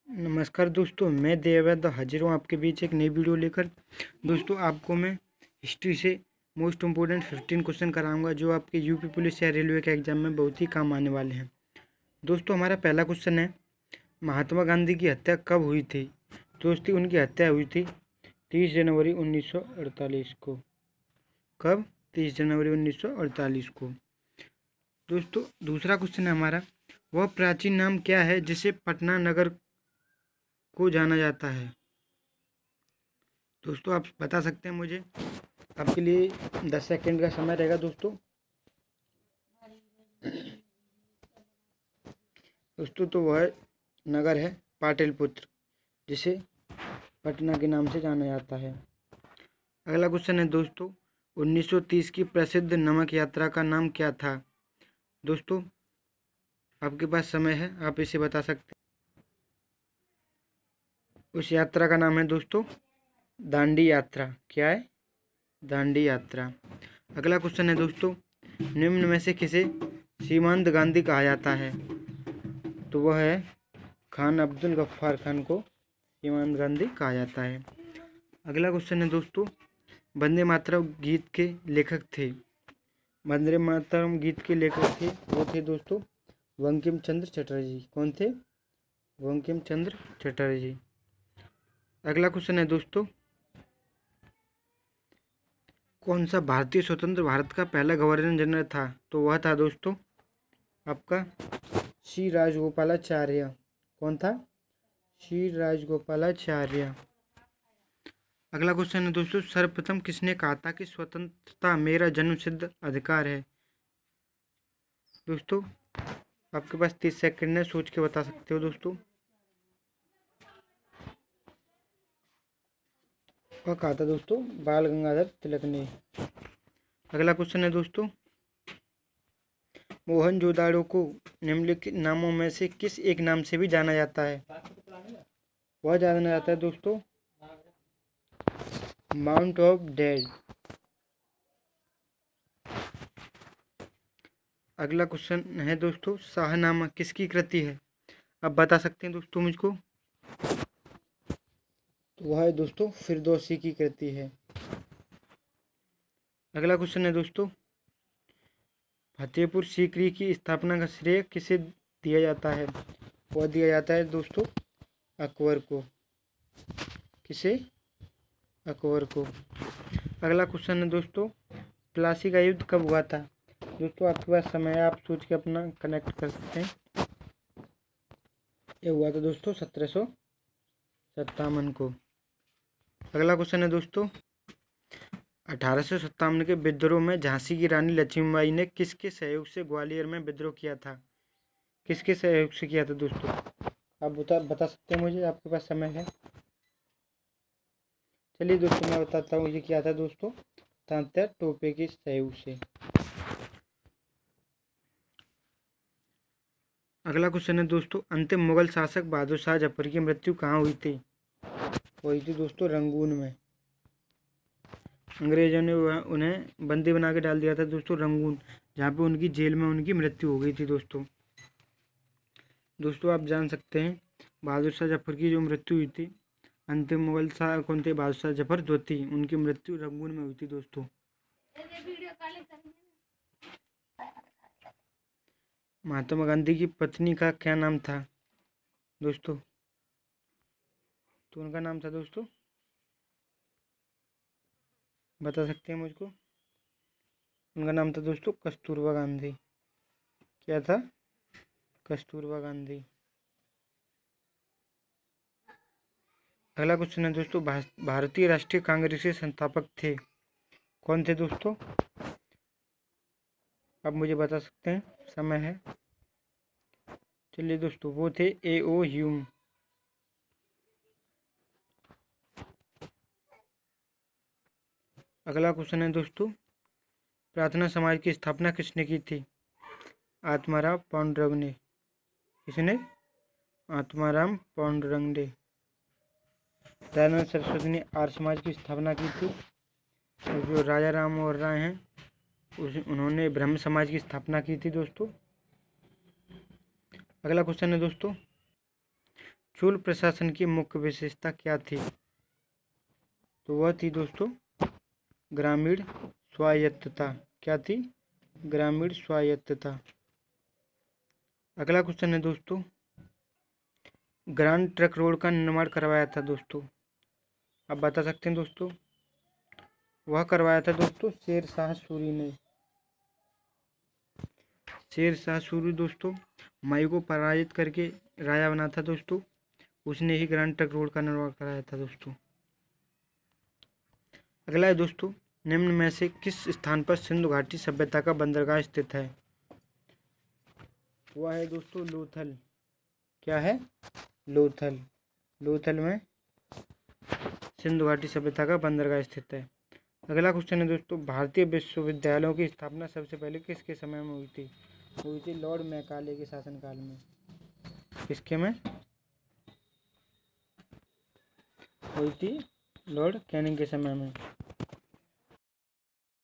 नमस्कार दोस्तों, मैं देवव्रत हाजिर हूँ आपके बीच एक नई वीडियो लेकर। दोस्तों, आपको मैं हिस्ट्री से मोस्ट इम्पोर्टेंट 15 क्वेश्चन कराऊंगा जो आपके यूपी पुलिस या रेलवे के एग्जाम में बहुत ही काम आने वाले हैं। दोस्तों, हमारा पहला क्वेश्चन है, महात्मा गांधी की हत्या कब हुई थी? दोस्तों, उनकी हत्या हुई थी 30 जनवरी 1948 को। कब? 30 जनवरी 1948 को। दोस्तों, दूसरा क्वेश्चन है हमारा, वह प्राचीन नाम क्या है जिसे पटना नगर को जाना जाता है? दोस्तों, आप बता सकते हैं मुझे। आपके लिए 10 सेकंड का समय रहेगा दोस्तों। तो वह नगर है पाटलिपुत्र, जिसे पटना के नाम से जाना जाता है। अगला क्वेश्चन है दोस्तों, 1930 की प्रसिद्ध नमक यात्रा का नाम क्या था? दोस्तों, आपके पास समय है, आप इसे बता सकते हैं। उस यात्रा का नाम है दोस्तों दांडी यात्रा। क्या है? दांडी यात्रा। अगला क्वेश्चन है दोस्तों, निम्न में से किसे सीमांत गांधी कहा जाता है? तो वह है खान अब्दुल गफ्फार खान को सीमांत गांधी कहा जाता है। अगला क्वेश्चन है दोस्तों, वंदे मातरम गीत के लेखक थे। वंदे मातरम गीत के लेखक थे, वो थे दोस्तों बंकिम चंद्र चटर्जी। कौन थे? बंकिम चंद्र चटर्जी। अगला क्वेश्चन है दोस्तों, कौन सा भारतीय स्वतंत्र भारत का पहला गवर्नर जनरल था? तो वह था दोस्तों आपका श्री राजगोपालाचार्य। कौन था? श्री राजगोपालाचार्य। अगला क्वेश्चन है दोस्तों, सर्वप्रथम किसने कहा था कि स्वतंत्रता मेरा जन्मसिद्ध अधिकार है? दोस्तों, आपके पास 30 सेकंड है, सोच के बता सकते हो दोस्तों। वह कहा था दोस्तों बाल गंगाधर तिलक ने। अगला क्वेश्चन है दोस्तों, मोहनजोदाड़ो को निम्नलिखित नामों में से किस एक नाम से भी जाना जाता है? वह जाना जाता है दोस्तों माउंट ऑफ डेड। अगला क्वेश्चन है दोस्तों, शाहनामा किसकी कृति है? आप बता सकते हैं दोस्तों मुझको। तो वह है दोस्तों फिरदौसी की कृति है। अगला क्वेश्चन है दोस्तों, फतेहपुर सीकरी की स्थापना का श्रेय किसे दिया जाता है? वह दिया जाता है दोस्तों अकबर को। किसे? अकबर को। अगला क्वेश्चन है दोस्तों, प्लासी का युद्ध कब हुआ था? दोस्तों, आपके पास समय है, आप सोच के अपना कनेक्ट कर सकते हैं। यह हुआ था दोस्तों 1757 को। अगला क्वेश्चन है दोस्तों, 1857 के विद्रोह में झांसी की रानी लक्ष्मीबाई ने किसके सहयोग से ग्वालियर में विद्रोह किया था? किसके सहयोग से किया था दोस्तों? आप बता सकते हैं मुझे, आपके पास समय है। चलिए दोस्तों, मैं बताता हूँ ये क्या था दोस्तों, तात्या टोपे के सहयोग से। अगला क्वेश्चन है दोस्तों, अंतिम मुगल शासक बहादुर शाह जफर की मृत्यु कहाँ हुई थी? वही थी दोस्तों रंगून में। अंग्रेजों ने उन्हें बंदी बना के डाल दिया था दोस्तों रंगून, जहाँ पे उनकी जेल में उनकी मृत्यु हो गई थी दोस्तों। दोस्तों, आप जान सकते हैं बहादुर शाह जफर की जो मृत्यु हुई थी, अंतिम मुगल शाह कौन थे? बहादुर शाह जफर द्वितीय, उनकी मृत्यु रंगून में हुई थी दोस्तों। महात्मा गांधी की पत्नी का क्या नाम था दोस्तों? तो उनका नाम था दोस्तों, बता सकते हैं मुझको। उनका नाम था दोस्तों कस्तूरबा गांधी। क्या था? कस्तूरबा गांधी। अगला क्वेश्चन है दोस्तों, भारतीय राष्ट्रीय कांग्रेस के संस्थापक थे। कौन थे दोस्तों? आप मुझे बता सकते हैं, समय है। चलिए दोस्तों, वो थे A.O. ह्यूम। अगला क्वेश्चन है दोस्तों, प्रार्थना समाज की स्थापना किसने की थी? आत्माराम पांडुरंग ने। किसने? आत्माराम पांडुरंग ने। दयानंद सरस्वती ने आर्य समाज की स्थापना की थी। और जो राजा राम मोहन राय हैं उन्होंने ब्रह्म समाज की स्थापना की थी दोस्तों। अगला क्वेश्चन है दोस्तों, चोल प्रशासन की मुख्य विशेषता क्या थी? तो वह थी दोस्तों ग्रामीण स्वायत्तता। क्या थी? ग्रामीण स्वायत्तता। अगला क्वेश्चन है दोस्तों, ग्रांड ट्रंक रोड का निर्माण करवाया था दोस्तों? आप बता सकते हैं दोस्तों? वह करवाया था दोस्तों शेर शाह सूरी ने। शेर शाह सूरी दोस्तों माई को पराजित करके राजा बना था दोस्तों, उसने ही ग्रांड ट्रंक रोड का निर्माण कराया था दोस्तों। अगला है दोस्तों, निम्न में से किस स्थान पर सिंधु घाटी सभ्यता का बंदरगाह स्थित है? वह है दोस्तों लोथल। क्या है? लोथल। लोथल में सिंधु घाटी सभ्यता का बंदरगाह स्थित है। अगला क्वेश्चन है दोस्तों, भारतीय विश्वविद्यालयों की स्थापना सबसे पहले किसके समय में हुई थी? हुई थी लॉर्ड मैकाले के शासनकाल में। किसके में हुई थी? लॉर्ड कैनिंग के समय में।